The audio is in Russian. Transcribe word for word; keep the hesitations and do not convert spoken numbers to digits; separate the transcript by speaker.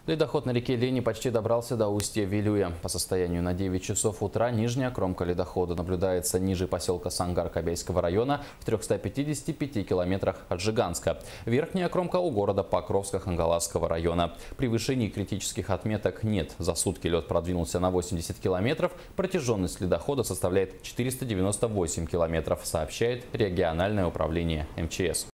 Speaker 1: Ледоход на реке Лени почти добрался до устья Вилюя. По состоянию на девять часов утра нижняя кромка ледохода наблюдается ниже поселка Сангар Кобейского района в трёхстах пятидесяти пяти километрах от Жиганска. Верхняя кромка у города Покровска Хангаласского района. Превышений критических отметок нет. За сутки лед продвинулся на восемьдесят километров. Протяженность ледохода составляет четыреста девяносто восемь километров, сообщает региональное управление эм че эс.